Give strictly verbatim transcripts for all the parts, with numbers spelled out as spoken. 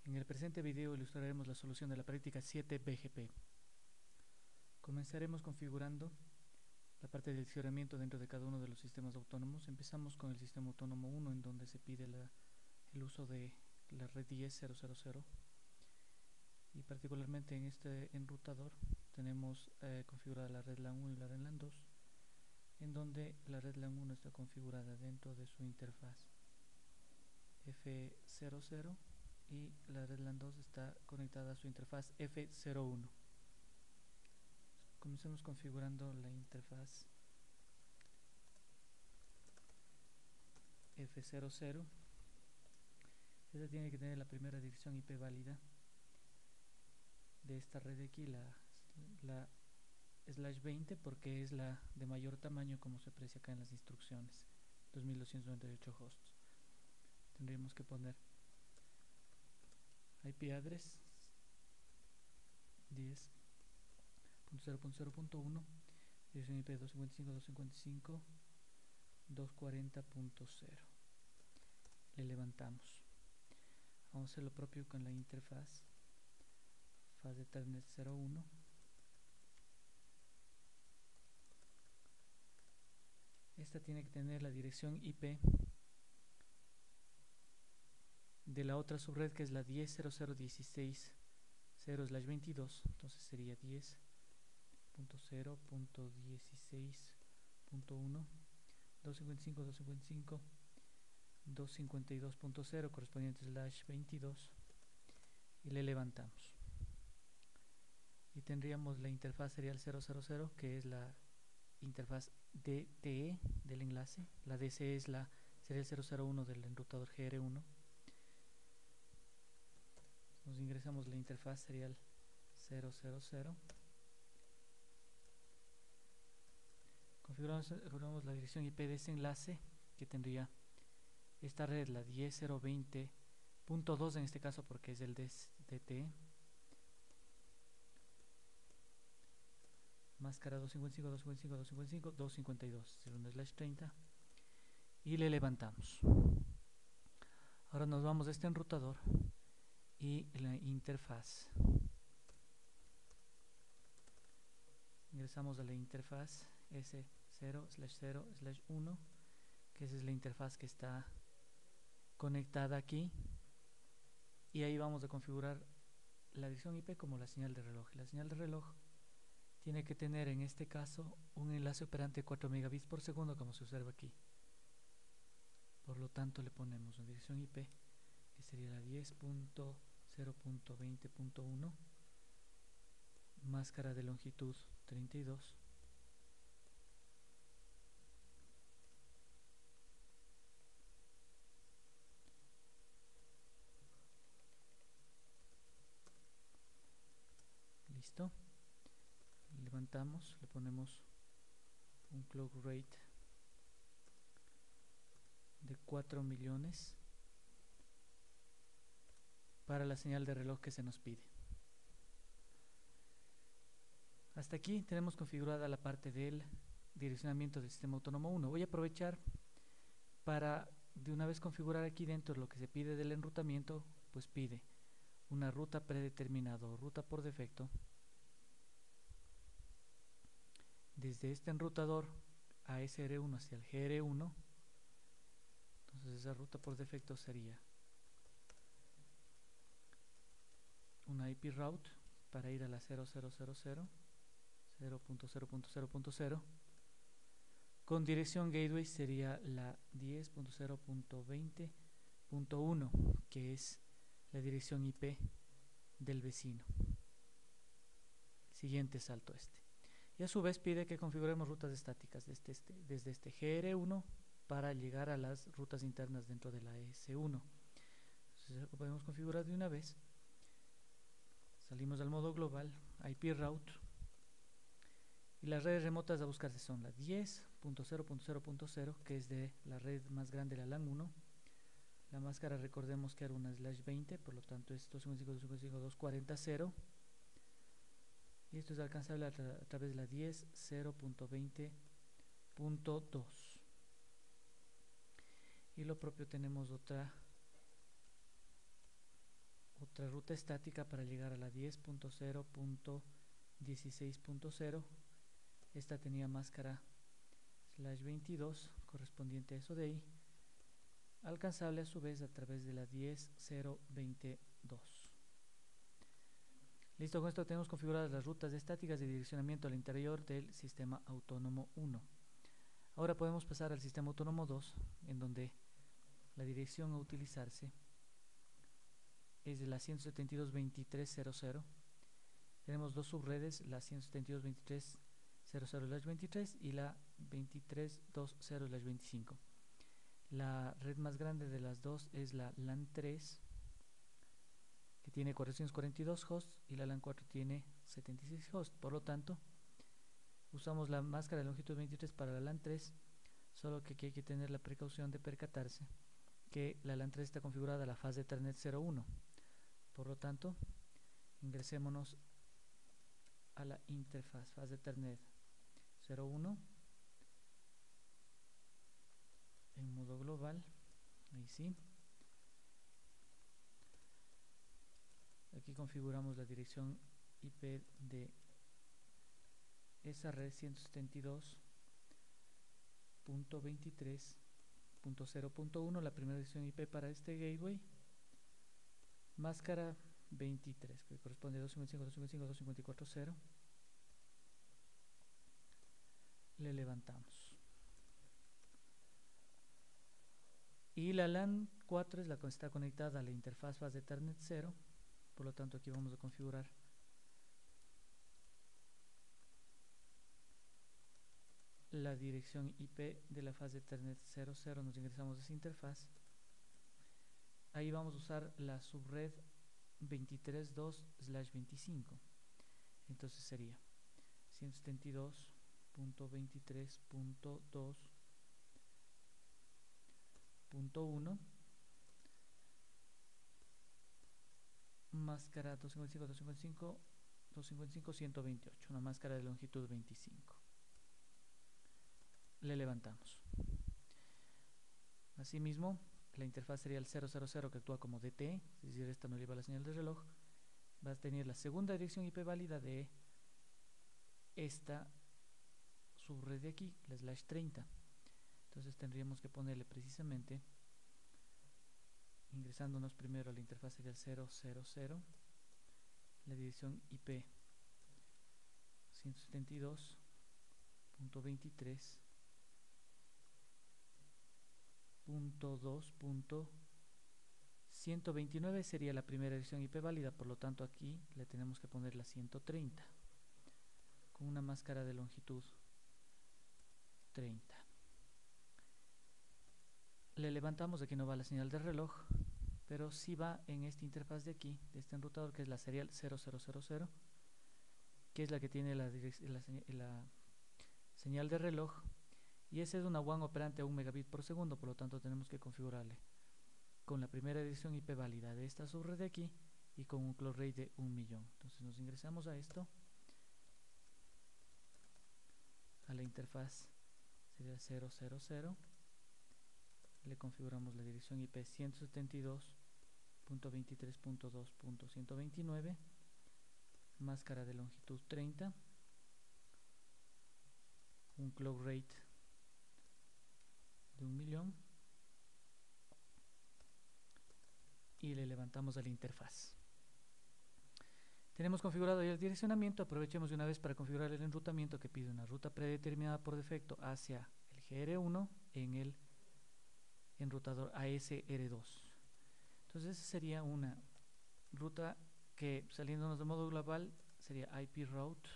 En el presente video ilustraremos la solución de la práctica siete B G P. Comenzaremos configurando la parte del accionamiento dentro de cada uno de los sistemas autónomos. Empezamos con el sistema autónomo uno, en donde se pide la, el uso de la red diez punto cero punto cero, y particularmente en este enrutador tenemos eh, configurada la red LAN uno y la red LAN dos, en donde la red LAN uno está configurada dentro de su interfaz F cero cero y la red LAN dos está conectada a su interfaz F cero uno. Comencemos configurando la interfaz F cero cero. Esta tiene que tener la primera dirección I P válida de esta red de aquí, la, la slash veinte, porque es la de mayor tamaño, como se aprecia acá en las instrucciones. Dos mil doscientos noventa y ocho hosts. Tendríamos que poner I P address diez punto cero punto cero punto uno, dirección I P doscientos cincuenta y cinco punto doscientos cuarenta punto cero. Le levantamos. Vamos a hacer lo propio con la interfaz faz de Ethernet cero uno. Esta tiene que tener la dirección I P de la otra subred, que es la diez punto cero punto cero punto dieciséis punto cero slash veintidós. Entonces sería diez punto cero punto dieciséis punto uno, doscientos cincuenta y cinco punto doscientos cincuenta y cinco punto doscientos cincuenta y dos punto cero, correspondiente slash veintidós, y le levantamos. Y tendríamos la interfaz serial cero cero cero, que es la interfaz D T E del enlace. La D C E es la serial cero cero uno del enrutador G R uno. Nos ingresamos la interfaz serial cero cero cero. Configuramos, configuramos la dirección I P de ese enlace, que tendría esta red, la diez punto cero veinte punto dos en este caso, porque es el D T E. Máscara doscientos cincuenta y cinco, doscientos cincuenta y cinco, doscientos cincuenta y cinco, doscientos cincuenta y dos, uno slash treinta, y le levantamos. Ahora nos vamos a este enrutador y la interfaz. Ingresamos a la interfaz S cero slash cero slash uno, que esa es la interfaz que está conectada aquí, y ahí vamos a configurar la dirección I P como la señal de reloj. La señal de reloj tiene que tener en este caso un enlace operante de cuatro megabits por segundo, como se observa aquí. Por lo tanto, le ponemos una dirección I P que sería la diez punto cero punto veinte punto uno, máscara de longitud treinta y dos, listo. Levantamos, le ponemos un clock rate de cuatro millones para la señal de reloj que se nos pide. Hasta aquí tenemos configurada la parte del direccionamiento del sistema autónomo uno. Voy a aprovechar para de una vez configurar aquí dentro lo que se pide del enrutamiento. Pues pide una ruta predeterminada o ruta por defecto desde este enrutador a S R uno hacia el G R uno. Entonces esa ruta por defecto sería una I P route para ir a la cero cero cero cero, cero punto cero punto cero punto cero, con dirección gateway sería la diez punto cero punto veinte punto uno, que es la dirección I P del vecino. Siguiente salto este. Y a su vez pide que configuremos rutas estáticas desde este, desde este G R uno para llegar a las rutas internas dentro de la E S uno. Entonces lo podemos configurar de una vez. Salimos al modo global, I P route, y las redes remotas a buscarse son la diez punto cero punto cero punto cero, que es de la red más grande, la LAN uno. La máscara, recordemos que era una slash veinte, por lo tanto es doscientos cincuenta y cinco punto doscientos cuarenta punto cero, y esto es alcanzable a, tra a través de la diez punto cero punto veinte punto dos. Y lo propio tenemos otra otra ruta estática para llegar a la diez punto cero punto dieciséis punto cero. Esta tenía máscara slash veintidós correspondiente a eso de ahí, alcanzable a su vez a través de la diez punto cero punto veintidós. Listo, con esto tenemos configuradas las rutas estáticas de direccionamiento al interior del sistema autónomo uno. Ahora podemos pasar al sistema autónomo dos, en donde la dirección a utilizarse es de la ciento setenta y dos punto veintitrés punto cero cero. Tenemos dos subredes, la ciento setenta y dos punto veintitrés punto cero cero slash veintitrés y la veintitrés punto veinte slash veinticinco. La red más grande de las dos es la LAN tres, que tiene cuatrocientos cuarenta y dos hosts, y la LAN cuatro tiene setenta y seis hosts. Por lo tanto, usamos la máscara de longitud veintitrés para la LAN tres, solo que aquí hay que tener la precaución de percatarse que la LAN tres está configurada a la faz de Ethernet cero uno. Por lo tanto, ingresémonos a la interfaz faz de Ethernet cero uno en modo global. Ahí sí. Aquí configuramos la dirección I P de esa red ciento setenta y dos punto veintitrés punto cero punto uno, la primera dirección I P para este gateway. Máscara veintitrés, que corresponde a doscientos cincuenta y cinco punto doscientos cincuenta y cuatro punto cero. Le levantamos. Y la LAN cuatro es la que está conectada a la interfaz faz de Ethernet cero. Por lo tanto, aquí vamos a configurar la dirección I P de la faz de Ethernet cero cero. Nos ingresamos a esa interfaz. Ahí vamos a usar la subred veintitrés punto dos slash veinticinco. Entonces sería ciento setenta y dos punto veintitrés punto dos punto uno máscara doscientos cincuenta y cinco, doscientos cincuenta y cinco, doscientos cincuenta y cinco, ciento veintiocho, una máscara de longitud veinticinco. Le levantamos. Asimismo, la interfaz sería el cero cero cero, que actúa como D T, es decir, esta no lleva la señal de reloj. Va a tener la segunda dirección I P válida de esta subred de aquí, la slash treinta. Entonces tendríamos que ponerle precisamente, ingresándonos primero a la interfaz sería el cero cero cero, la dirección I P ciento setenta y dos punto veintitrés punto dos punto ciento veintinueve sería la primera dirección I P válida. Por lo tanto, aquí le tenemos que poner la ciento treinta con una máscara de longitud treinta. Le levantamos. Aquí no va la señal de reloj, pero sí va en esta interfaz de aquí, de este enrutador, que es la serial cero cero cero cero, que es la que tiene la, la, la señal de reloj, y esa es una W A N operante a un megabit por segundo. Por lo tanto, tenemos que configurarle con la primera dirección I P válida de esta subred de aquí y con un clock rate de un millón. Entonces nos ingresamos a esto, a la interfaz sería cero cero cero, le configuramos la dirección I P ciento setenta y dos punto veintitrés punto dos punto ciento veintinueve, máscara de longitud treinta, un clock rate de un millón, y le levantamos a la interfaz. Tenemos configurado ya el direccionamiento. Aprovechemos de una vez para configurar el enrutamiento, que pide una ruta predeterminada por defecto hacia el G R uno en el enrutador A S R dos. Entonces esa sería una ruta que, saliéndonos de modo global, sería I P route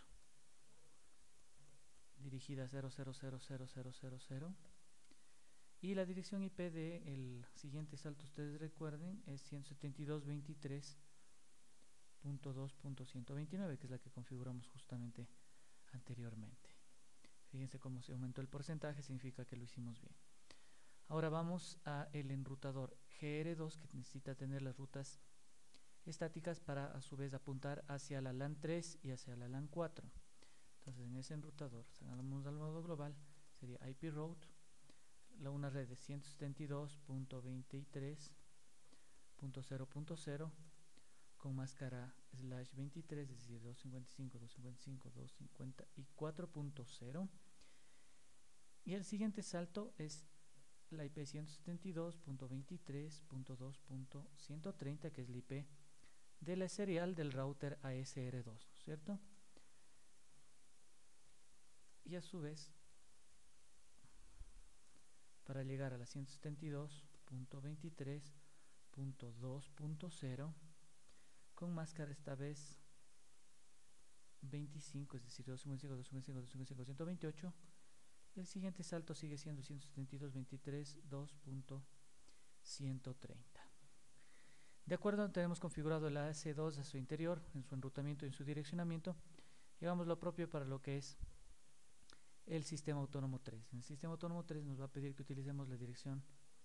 dirigida a cero cero cero cero cero cero cero, y la dirección I P del siguiente salto, ustedes recuerden, es ciento setenta y dos punto veintitrés punto dos punto ciento veintinueve, que es la que configuramos justamente anteriormente. Fíjense cómo se aumentó el porcentaje, significa que lo hicimos bien. Ahora vamos a el enrutador G R dos, que necesita tener las rutas estáticas para a su vez apuntar hacia la LAN tres y hacia la LAN cuatro. Entonces en ese enrutador, salgamos al modo global, sería I P route, la una red de ciento setenta y dos punto veintitrés punto cero punto cero, con máscara slash veintitrés, es decir, doscientos cincuenta y cinco, doscientos cincuenta y cinco, doscientos cincuenta y cuatro punto cero. Y el siguiente salto es la I P ciento setenta y dos punto veintitrés punto dos punto ciento treinta, que es la I P de la serial del router A S R dos, ¿cierto? Y a su vez, para llegar a la ciento setenta y dos punto veintitrés punto dos punto cero, con máscara esta vez veinticinco, es decir, doscientos cincuenta y cinco, doscientos cincuenta y cinco, doscientos cincuenta y cinco, ciento veintiocho. El siguiente salto sigue siendo ciento setenta y dos punto veintitrés punto dos punto ciento treinta. De acuerdo, tenemos configurado el A S dos a su interior, en su enrutamiento y en su direccionamiento. Y hagamos lo propio para lo que es el sistema autónomo tres. En el sistema autónomo tres nos va a pedir que utilicemos la dirección,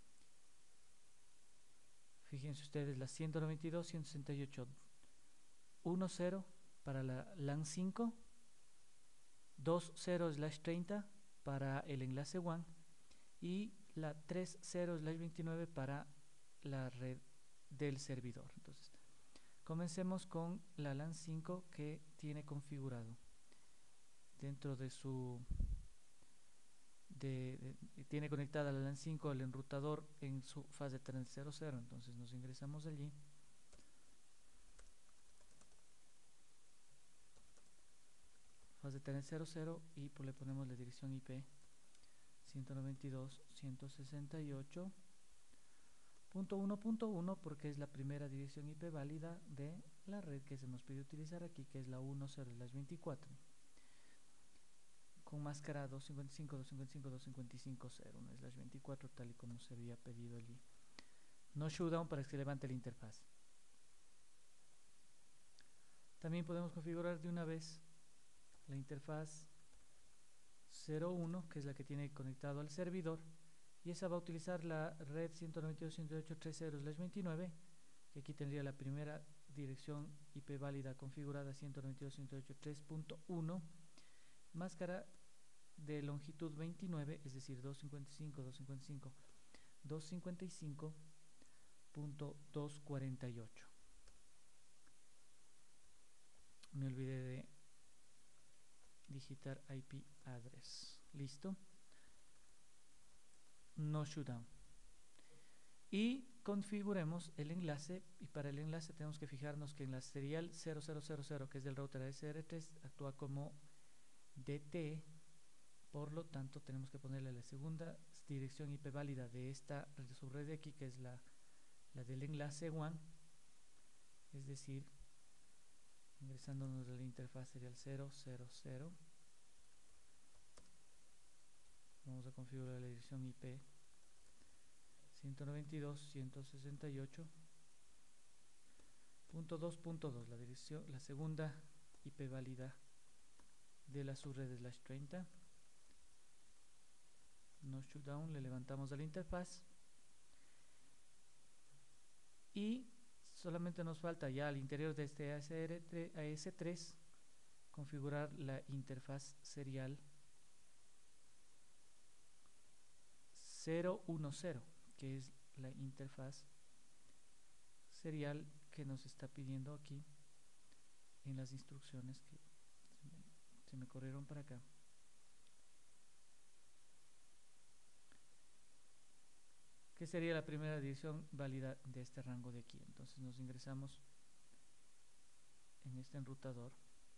fíjense ustedes, la ciento noventa y dos punto ciento sesenta y ocho punto diez para la LAN cinco, veinte slash treinta para el enlace WAN y la treinta slash veintinueve para la red del servidor. Entonces, comencemos con la LAN cinco, que tiene configurado dentro de su de, de, tiene conectada la LAN cinco al enrutador en su fase treinta cero cero. Entonces nos ingresamos allí, fase treinta cero cero, y pues le ponemos la dirección I P ciento noventa y dos punto ciento sesenta y ocho punto uno punto uno, porque es la primera dirección I P válida de la red que se nos pide utilizar aquí, que es la diez slash veinticuatro, con máscara doscientos cincuenta y cinco, doscientos cincuenta y cinco, doscientos cincuenta y cinco punto cero uno slash veinticuatro, tal y como se había pedido allí. No shutdown para que se levante la interfaz. También podemos configurar de una vez la interfaz cero uno, que es la que tiene conectado al servidor, y esa va a utilizar la red ciento noventa y dos punto ciento ocho punto treinta slash veintinueve, que aquí tendría la primera dirección I P válida configurada, ciento noventa y dos punto ciento ocho punto tres punto uno, máscara de longitud veintinueve, es decir, doscientos cincuenta y cinco, doscientos cincuenta y cinco, doscientos cincuenta y cinco punto doscientos cuarenta y ocho. Me olvidé de digitar I P address. Listo. No shutdown. Y configuremos el enlace, y para el enlace tenemos que fijarnos que en la serial cero cero cero cero, que es del router A S R tres, actúa como D T. Por lo tanto, tenemos que ponerle la segunda dirección I P válida de esta subred de aquí, que es la, la del enlace WAN, es decir, ingresándonos a la interfaz serial cero cero cero, vamos a configurar la dirección I P ciento noventa y dos punto ciento sesenta y ocho punto dos punto dos, la dirección, la segunda I P válida de la subred slash treinta. No shutdown, le levantamos a la interfaz y solamente nos falta ya al interior de este A S tres configurar la interfaz serial cero uno cero, que es la interfaz serial que nos está pidiendo aquí en las instrucciones que se me, se me corrieron para acá. Que sería la primera dirección válida de este rango de aquí. Entonces nos ingresamos en este enrutador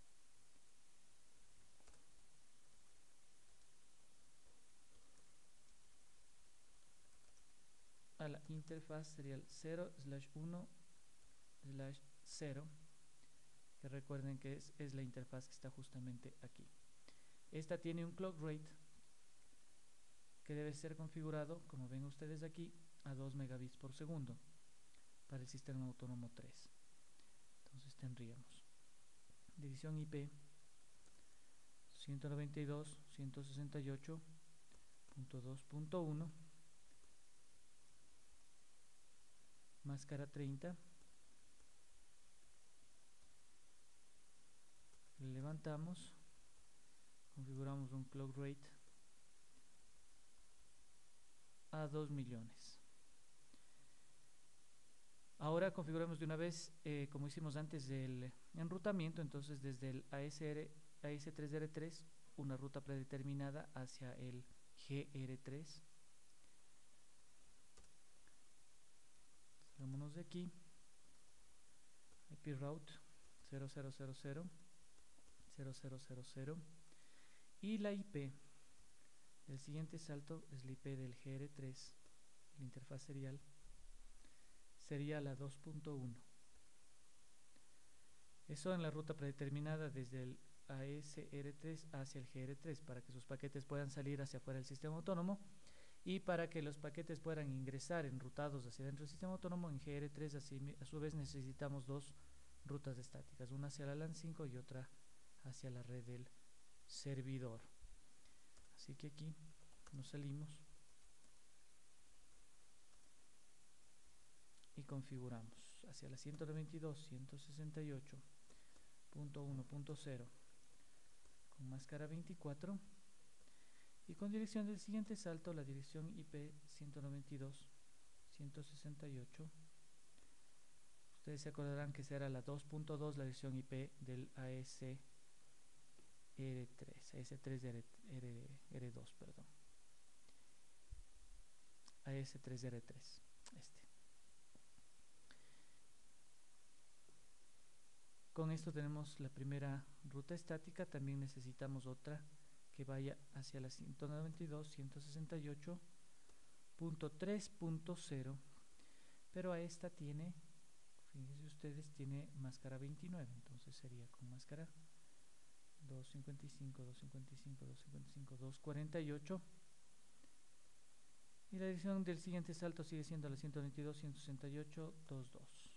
a la interfaz serial cero slash uno slash cero, que recuerden que es, es la interfaz que está justamente aquí. Esta tiene un clock rate que debe ser configurado, como ven ustedes aquí, a dos megabits por segundo para el sistema autónomo tres. Entonces tendríamos dirección I P ciento noventa y dos punto ciento sesenta y ocho punto dos punto uno, máscara treinta, le levantamos, configuramos un clock rate a dos millones. Ahora configuramos de una vez, eh, como hicimos antes del enrutamiento, entonces desde el A S R, A S tres R tres, una ruta predeterminada hacia el G R tres. Salgámonos de aquí, I P route cero cero cero cero cero cero cero cero, y la I P del siguiente salto es la I P del G R tres, la interfaz serial, sería la dos punto uno. Eso en la ruta predeterminada desde el A S R tres hacia el G R tres, para que sus paquetes puedan salir hacia afuera del sistema autónomo, y para que los paquetes puedan ingresar enrutados hacia dentro del sistema autónomo en G R tres. Así, a su vez necesitamos dos rutas estáticas, una hacia la LAN cinco y otra hacia la red del servidor. Así que aquí nos salimos y configuramos hacia la ciento noventa y dos punto ciento sesenta y ocho punto uno punto cero con máscara veinticuatro, y con dirección del siguiente salto la dirección I P ciento noventa y dos punto ciento sesenta y ocho. Ustedes se acordarán que será la dos punto dos, la dirección I P del A S R tres, A S tres R dos, perdón, A S tres R tres, este. Con esto tenemos la primera ruta estática. También necesitamos otra que vaya hacia la ciento noventa y dos punto ciento sesenta y ocho punto tres punto cero, pero a esta tiene, fíjense ustedes, tiene máscara veintinueve, entonces sería con máscara doscientos cincuenta y cinco, doscientos cincuenta y cinco, doscientos cincuenta y cinco, doscientos cuarenta y ocho, y la dirección del siguiente salto sigue siendo la ciento noventa y dos punto ciento sesenta y ocho punto veintidós.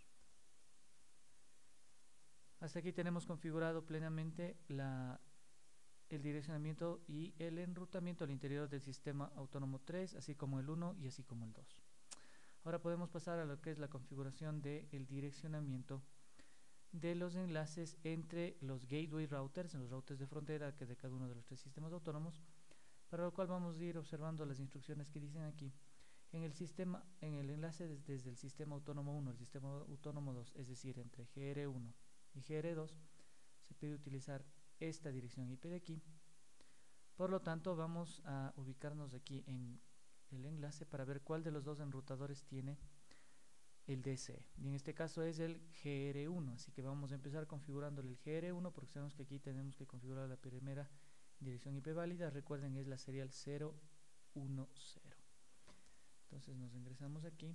Hasta aquí tenemos configurado plenamente la, el direccionamiento y el enrutamiento al interior del sistema autónomo tres, así como el uno y así como el dos. Ahora podemos pasar a lo que es la configuración del direccionamiento de los enlaces entre los gateway routers, en los routers de frontera que de cada uno de los tres sistemas autónomos, para lo cual vamos a ir observando las instrucciones que dicen aquí. En el sistema, en el enlace desde, desde el sistema autónomo uno al sistema autónomo dos, es decir, entre G R uno y G R dos, se pide utilizar esta dirección I P de aquí. Por lo tanto, vamos a ubicarnos aquí en el enlace para ver cuál de los dos enrutadores tiene el D S E, y en este caso es el G R uno, así que vamos a empezar configurándole el G R uno, porque sabemos que aquí tenemos que configurar la primera dirección I P válida. Recuerden, es la serial cero uno cero. Entonces nos ingresamos aquí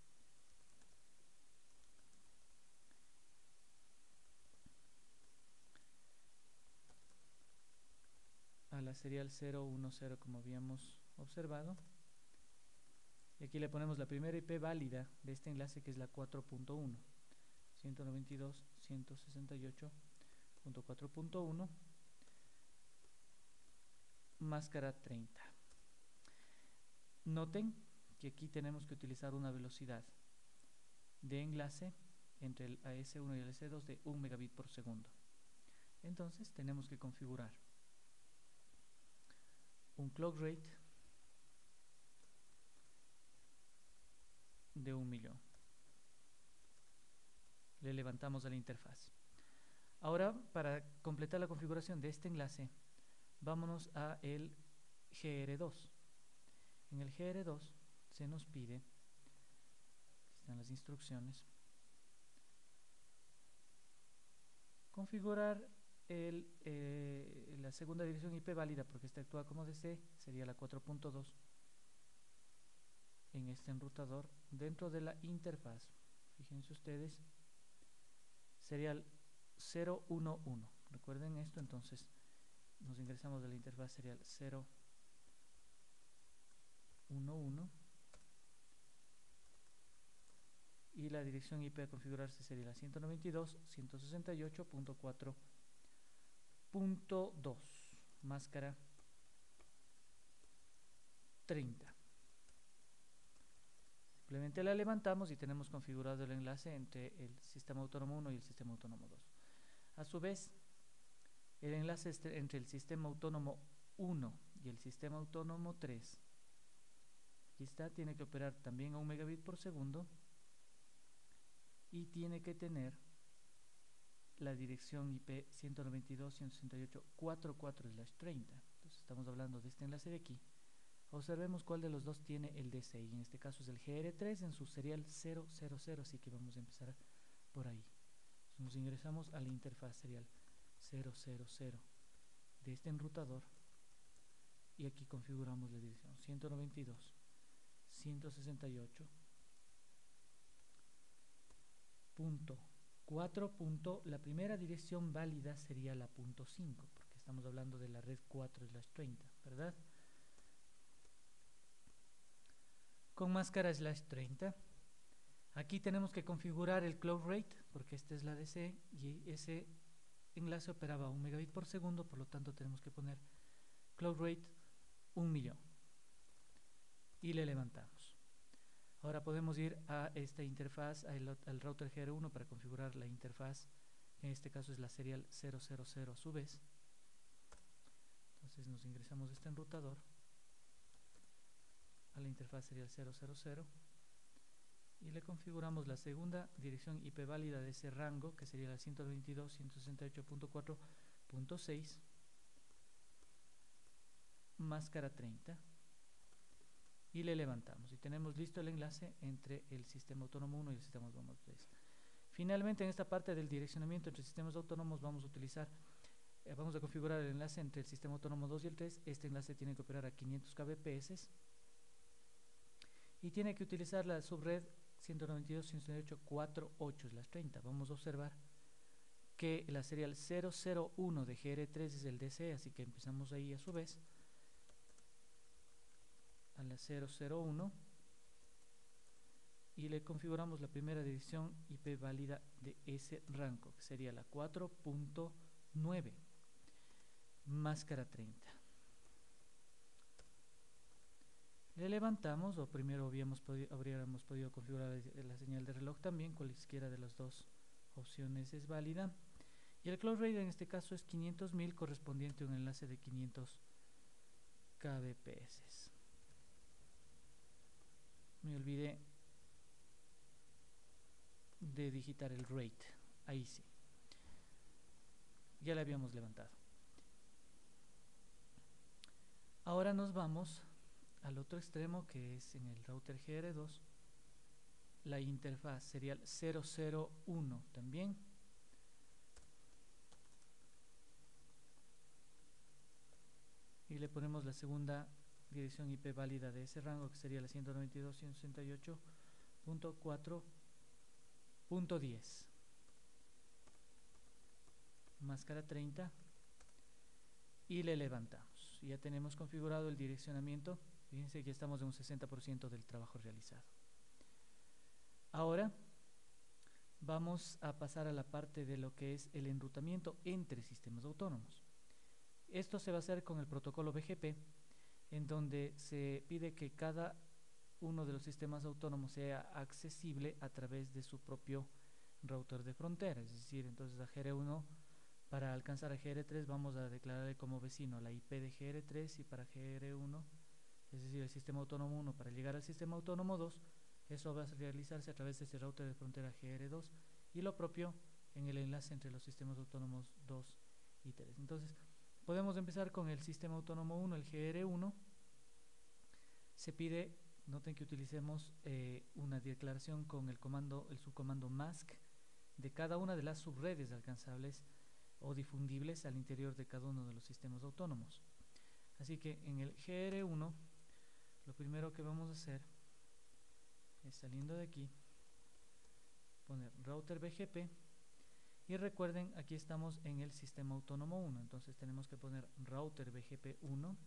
a la serial cero uno cero, como habíamos observado, y aquí le ponemos la primera I P válida de este enlace, que es la cuatro punto uno, ciento noventa y dos punto ciento sesenta y ocho punto cuatro punto uno, máscara treinta. Noten que aquí tenemos que utilizar una velocidad de enlace entre el A S uno y el A S dos de un megabit por segundo. Entonces tenemos que configurar un clock rate de un millón. Le levantamos a la interfaz. Ahora, para completar la configuración de este enlace, vámonos a el G R dos. En el G R dos se nos pide, aquí están las instrucciones, configurar el, eh, la segunda dirección I P válida, porque esta actúa como D C, sería la cuatro punto dos, en este enrutador dentro de la interfaz. Fíjense ustedes, sería el cero uno uno. Recuerden esto, entonces nos ingresamos de la interfaz serial cero uno uno, y la dirección I P a configurarse sería la ciento noventa y dos punto ciento sesenta y ocho punto cuatro punto dos, máscara treinta. Simplemente la levantamos y tenemos configurado el enlace entre el sistema autónomo uno y el sistema autónomo dos. A su vez, el enlace entre el sistema autónomo uno y el sistema autónomo tres, aquí está, tiene que operar también a un megabit por segundo, y tiene que tener la dirección I P ciento noventa y dos punto ciento sesenta y ocho punto cuarenta y cuatro slash treinta. Entonces estamos hablando de este enlace de aquí. Observemos cuál de los dos tiene el D C I. En este caso es el G R tres en su serial cero cero cero, así que vamos a empezar por ahí. Entonces nos ingresamos a la interfaz serial cero cero cero de este enrutador y aquí configuramos la dirección ciento noventa y dos punto ciento sesenta y ocho punto cuatro. La primera dirección válida sería la punto cinco, porque estamos hablando de la red cuatro slash treinta, ¿verdad? Con máscara slash treinta. Aquí tenemos que configurar el clock rate, porque esta es la D C y ese enlace operaba a un megabit por segundo, por lo tanto tenemos que poner clock rate un millón y le levantamos. Ahora podemos ir a esta interfaz, al, al router G R uno, para configurar la interfaz, que en este caso es la serial cero cero cero a su vez. Entonces nos ingresamos a este enrutador, a la interfaz serial cero cero cero, y le configuramos la segunda dirección I P válida de ese rango, que sería la ciento noventa y dos punto ciento sesenta y ocho punto cuatro punto seis, máscara treinta, y le levantamos y tenemos listo el enlace entre el sistema autónomo uno y el sistema autónomo tres. Finalmente, en esta parte del direccionamiento entre sistemas autónomos vamos a utilizar eh, vamos a configurar el enlace entre el sistema autónomo dos y el tres. Este enlace tiene que operar a quinientos kbps y tiene que utilizar la subred ciento noventa y dos punto ciento sesenta y ocho punto cuarenta y ocho slash treinta. Vamos a observar que la serial cero cero uno de G R tres es el D C, así que empezamos ahí a su vez a la cero cero uno y le configuramos la primera dirección I P válida de ese rango, que sería la cuatro punto nueve, máscara treinta. Le levantamos, o primero habíamos podi habríamos podido configurar la señal de reloj también, cualquiera de las dos opciones es válida. Y el clock rate en este caso es quinientos mil, correspondiente a un enlace de quinientos kbps. Me olvidé de digitar el rate, ahí sí, ya le habíamos levantado. Ahora nos vamos al otro extremo, que es en el router G R dos, la interfaz serial cero cero uno también, y le ponemos la segunda dirección I P válida de ese rango, que sería la ciento noventa y dos punto ciento sesenta y ocho punto cuatro punto diez, máscara treinta, y le levantamos. Ya tenemos configurado el direccionamiento. Fíjense que estamos en un sesenta por ciento del trabajo realizado. Ahora vamos a pasar a la parte de lo que es el enrutamiento entre sistemas autónomos. Esto se va a hacer con el protocolo B G P, en donde se pide que cada uno de los sistemas autónomos sea accesible a través de su propio router de frontera. Es decir, entonces a G R uno, para alcanzar a G R tres, vamos a declararle como vecino la I P de G R tres, y para G R uno, es decir, el sistema autónomo uno, para llegar al sistema autónomo dos, eso va a realizarse a través de este router de frontera G R dos, y lo propio en el enlace entre los sistemas autónomos dos y tres. Entonces podemos empezar con el sistema autónomo uno, el G R uno. Se pide, noten que utilicemos eh, una declaración con el comando, el subcomando mask de cada una de las subredes alcanzables o difundibles al interior de cada uno de los sistemas autónomos. Así que en el G R uno, lo primero que vamos a hacer es, saliendo de aquí, poner router B G P, y recuerden, aquí estamos en el sistema autónomo uno, entonces tenemos que poner router B G P uno.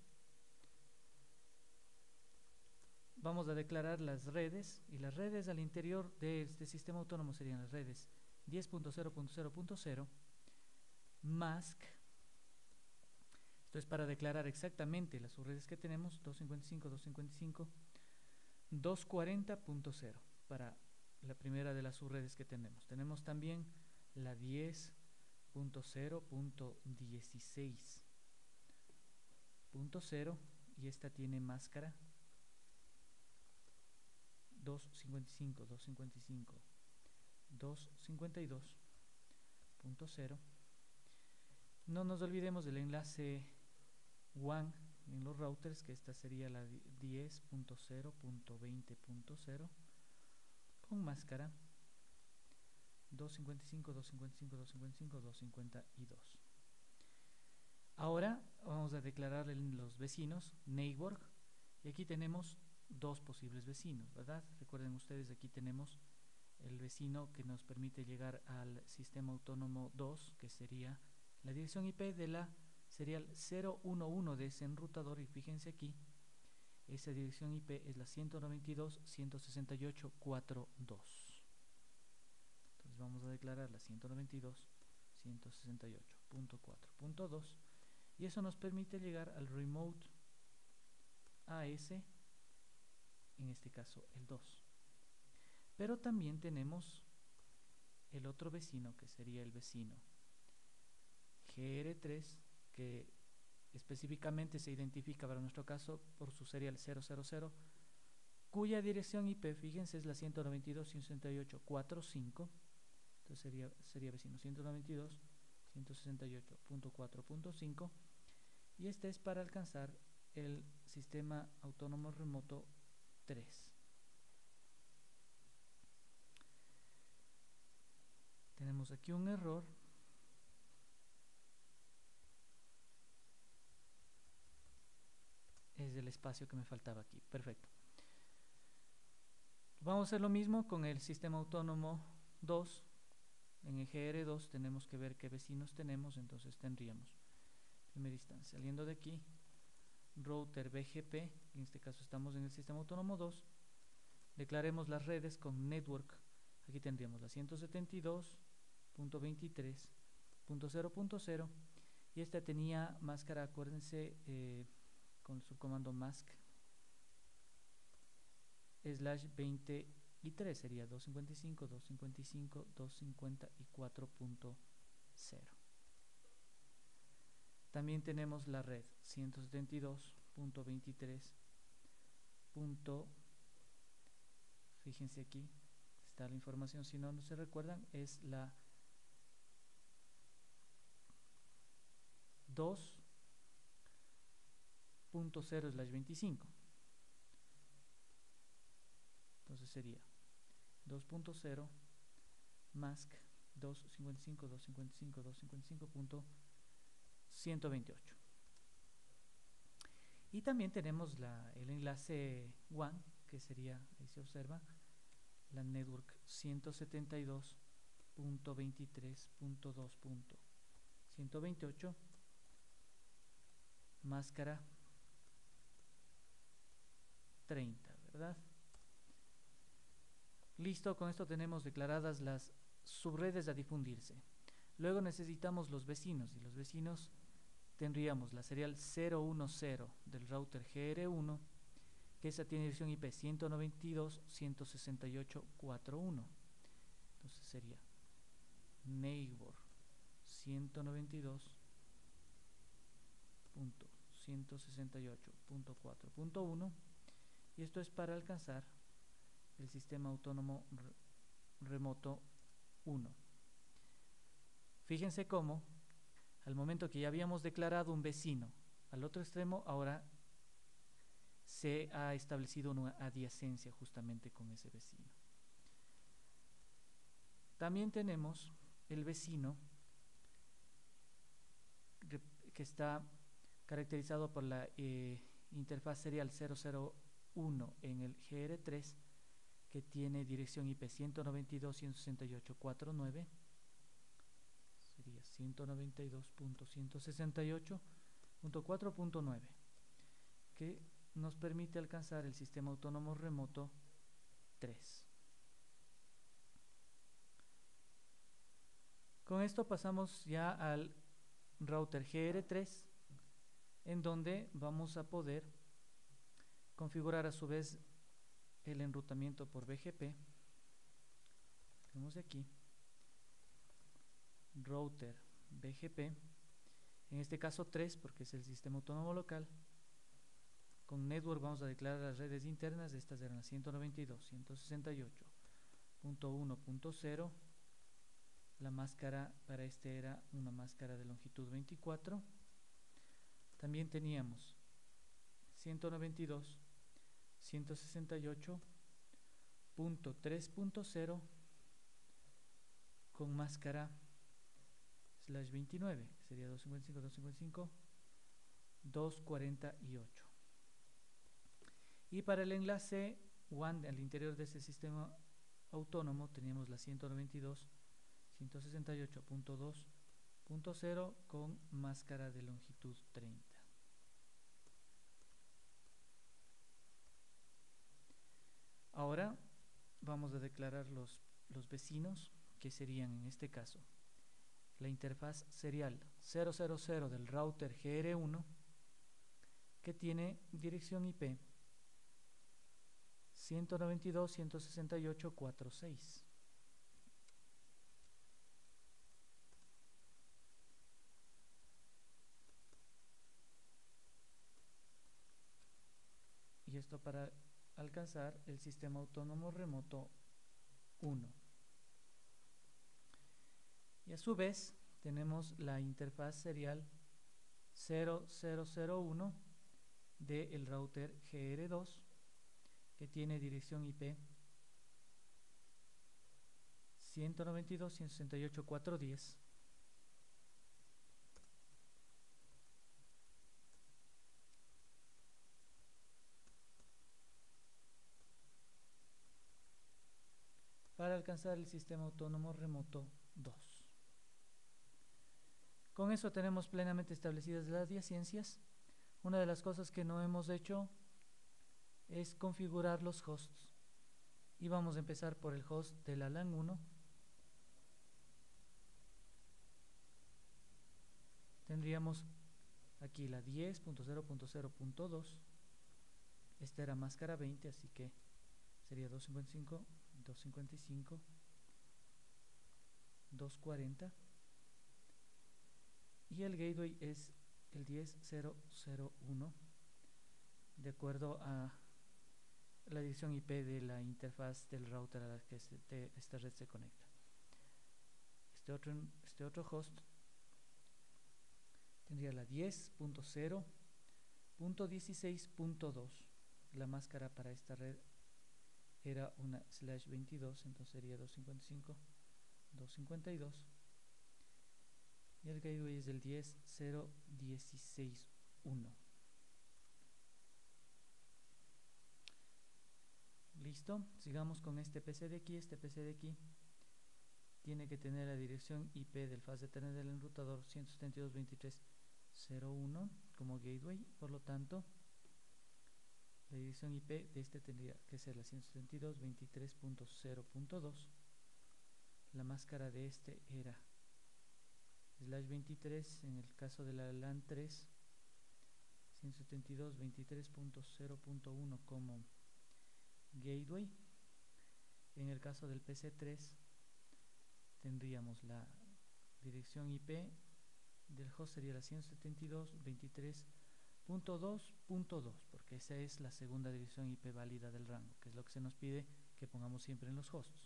Vamos a declarar las redes, y las redes al interior de este sistema autónomo serían las redes diez punto cero punto cero punto cero, mask. Esto es para declarar exactamente las subredes que tenemos: doscientos cincuenta y cinco, doscientos cincuenta y cinco, doscientos cuarenta punto cero, para la primera de las subredes que tenemos. Tenemos también la diez punto cero punto dieciséis punto cero, y esta tiene máscara doscientos cincuenta y cinco, doscientos cincuenta y cinco doscientos cincuenta y dos punto cero. No nos olvidemos del enlace WAN en los routers, que esta sería la diez punto cero punto veinte punto cero con máscara doscientos cincuenta y cinco, doscientos cincuenta y cinco, doscientos cincuenta y cinco, doscientos cincuenta y dos. Ahora vamos a declararle los vecinos neighbor, y aquí tenemos dos posibles vecinos, ¿verdad? Recuerden ustedes, aquí tenemos el vecino que nos permite llegar al sistema autónomo dos, que sería la dirección I P de la serial cero uno uno de ese enrutador, y fíjense aquí, esa dirección I P es la ciento noventa y dos punto ciento sesenta y ocho punto cuarenta y dos. Entonces vamos a declarar la ciento noventa y dos punto ciento sesenta y ocho punto cuatro punto dos, y eso nos permite llegar al remote A S, en este caso el dos. Pero también tenemos el otro vecino, que sería el vecino G R tres, que específicamente se identifica para nuestro caso por su serial cero cero cero, cuya dirección I P, fíjense, es la ciento noventa y dos punto ciento sesenta y ocho punto cuarenta y cinco. Entonces sería, sería vecino ciento noventa y dos punto ciento sesenta y ocho punto cuatro punto cinco, y este es para alcanzar el sistema autónomo remoto tres. Tenemos aquí un error. Es el espacio que me faltaba aquí. Perfecto. Vamos a hacer lo mismo con el sistema autónomo dos. En el G R dos tenemos que ver qué vecinos tenemos. Entonces tendríamos, en primera instancia, saliendo de aquí, router B G P. En este caso estamos en el sistema autónomo dos. Declaremos las redes con network. Aquí tendríamos la ciento setenta y dos punto veintitrés punto cero punto cero, y esta tenía máscara, acuérdense, eh, con el subcomando mask slash veinte y tres, sería doscientos cincuenta y cinco, doscientos cincuenta y cinco, doscientos cincuenta y cuatro punto cero. También tenemos la red ciento setenta y dos punto veintitrés. Fíjense aquí está la información, si no, no se recuerdan, es la dos punto cero slash veinticinco. Entonces sería dos punto cero mask doscientos cincuenta y cinco, doscientos cincuenta y cinco, doscientos cincuenta y cinco punto ciento veintiocho. Y también tenemos la, el enlace WAN, que sería, ahí se observa, la network ciento setenta y dos punto veintitrés punto dos punto ciento veintiocho, máscara treinta, ¿verdad? Listo, con esto tenemos declaradas las subredes a difundirse. Luego necesitamos los vecinos, y los vecinos tendríamos la serial cero uno cero del router G R uno, que esa tiene dirección I P ciento noventa y dos punto ciento sesenta y ocho punto cuarenta y uno. Entonces sería neighbor ciento noventa y dos punto ciento sesenta y ocho punto cuatro punto uno, y esto es para alcanzar el sistema autónomo remoto uno. Fíjense cómo al momento que ya habíamos declarado un vecino al otro extremo, ahora se ha establecido una adyacencia justamente con ese vecino. También tenemos el vecino que está caracterizado por la eh, interfaz serial cero cero uno en el G R tres, que tiene dirección I P ciento noventa y dos punto ciento sesenta y ocho punto cuarenta y nueve, sería ciento noventa y dos punto ciento sesenta y ocho punto cuatro punto nueve, que nos permite alcanzar el sistema autónomo remoto tres. Con esto pasamos ya al router G R tres, en donde vamos a poder configurar a su vez el enrutamiento por B G P. Tenemos aquí router B G P, en este caso tres, porque es el sistema autónomo local. Con network vamos a declarar las redes internas. Estas eran ciento noventa y dos, ciento sesenta y ocho, punto uno punto cero. La máscara para este era una máscara de longitud veinticuatro. También teníamos ciento noventa y dos punto ciento sesenta y ocho punto tres punto cero con máscara slash veintinueve, sería doscientos cincuenta y cinco, doscientos cincuenta y cinco, doscientos cuarenta y ocho. Y para el enlace W A N al interior de ese sistema autónomo teníamos la ciento noventa y dos punto ciento sesenta y ocho punto dos punto cero con máscara de longitud treinta. Ahora vamos a declarar los, los vecinos, que serían en este caso la interfaz serial cero cero cero del router G R uno, que tiene dirección I P ciento noventa y dos punto ciento sesenta y ocho punto cuarenta y seis. Y esto para alcanzar el sistema autónomo remoto uno. Y a su vez tenemos la interfaz serial cero cero cero uno del router G R dos, que tiene dirección I P ciento noventa y dos punto ciento sesenta y ocho punto cuatrocientos diez. Para alcanzar el sistema autónomo remoto dos. Con eso tenemos plenamente establecidas las adyacencias. Una de las cosas que no hemos hecho es configurar los hosts. Y vamos a empezar por el host de la LAN uno. Tendríamos aquí la diez punto cero punto cero punto dos. Esta era máscara veinte, así que sería doscientos cincuenta y cinco, doscientos cincuenta y cinco, doscientos cuarenta. Y el gateway es el diez punto cero punto cero punto uno, de acuerdo a la dirección I P de la interfaz del router a la que se te, esta red se conecta. Este otro, este otro host tendría la diez punto cero punto dieciséis punto dos. La máscara para esta red era una slash veintidós, entonces sería doscientos cincuenta y cinco, doscientos cincuenta y dos. Y el gateway es el diez punto cero punto dieciséis punto uno. Listo, sigamos con este P C de aquí. Este P C de aquí tiene que tener la dirección I P del faz de Ethernet del enrutador ciento setenta y dos punto veintitrés punto cero uno como gateway. Por lo tanto, la dirección I P de este tendría que ser la ciento setenta y dos punto veintitrés punto cero punto dos. La máscara de este era slash veintitrés, en el caso de la LAN tres, ciento setenta y dos punto veintitrés punto cero punto uno como gateway. En el caso del P C tres tendríamos la dirección I P del host sería la ciento setenta y dos punto veintitrés punto dos punto dos, porque esa es la segunda dirección I P válida del rango, que es lo que se nos pide que pongamos siempre en los hosts.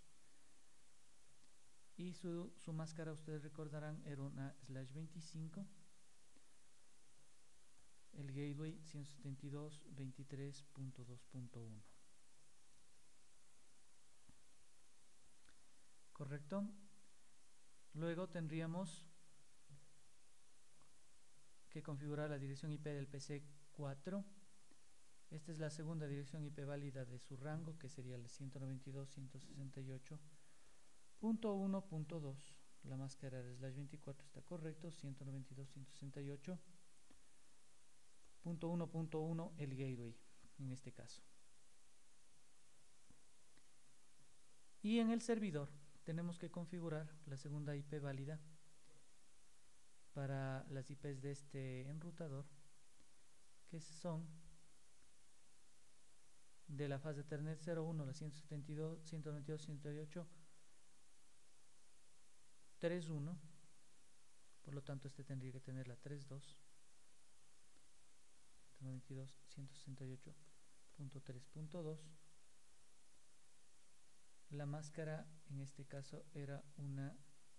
Y su, su máscara, ustedes recordarán, era una slash veinticinco. El gateway ciento setenta y dos punto veintitrés punto dos punto uno. ¿Correcto? Luego tendríamos que configurar la dirección I P del P C cuatro. Esta es la segunda dirección I P válida de su rango, que sería el ciento noventa y dos punto ciento sesenta y ocho punto uno punto dos. La máscara de slash veinticuatro está correcto, ciento noventa y dos punto ciento sesenta y ocho punto uno punto uno el gateway en este caso. Y en el servidor tenemos que configurar la segunda I P válida para las I Ps de este enrutador, que son de la faz de Ethernet cero uno, la ciento setenta y dos, ciento noventa y dos, ciento sesenta y ocho, tres punto uno. Por lo tanto, este tendría que tener la tres punto dos, ciento noventa y dos, ciento sesenta y ocho punto tres punto dos. La máscara en este caso era una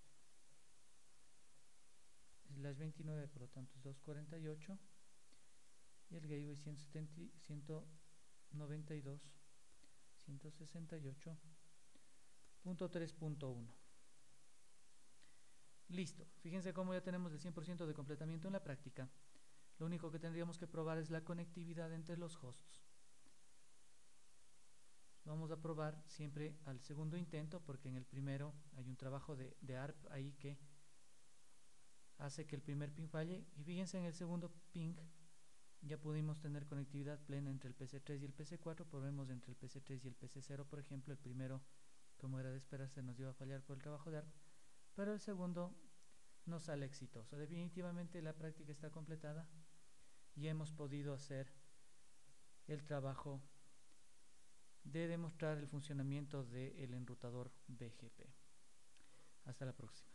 slash veintinueve, por lo tanto es doscientos cuarenta y ocho, y el gateway ciento noventa y dos punto ciento sesenta y ocho punto tres punto uno. Listo, fíjense cómo ya tenemos el cien por ciento de completamiento en la práctica. Lo único que tendríamos que probar es la conectividad entre los hosts. Vamos a probar siempre al segundo intento, porque en el primero hay un trabajo de, de A R P ahí que hace que el primer ping falle, y fíjense en el segundo ping ya pudimos tener conectividad plena entre el P C tres y el P C cuatro. Probemos entre el P C tres y el P C cero, por ejemplo. El primero, como era de esperarse, nos iba a fallar por el trabajo de A R P, pero el segundo nos sale exitoso. Definitivamente la práctica está completada y hemos podido hacer el trabajo de demostrar el funcionamiento del enrutador B G P. Hasta la próxima.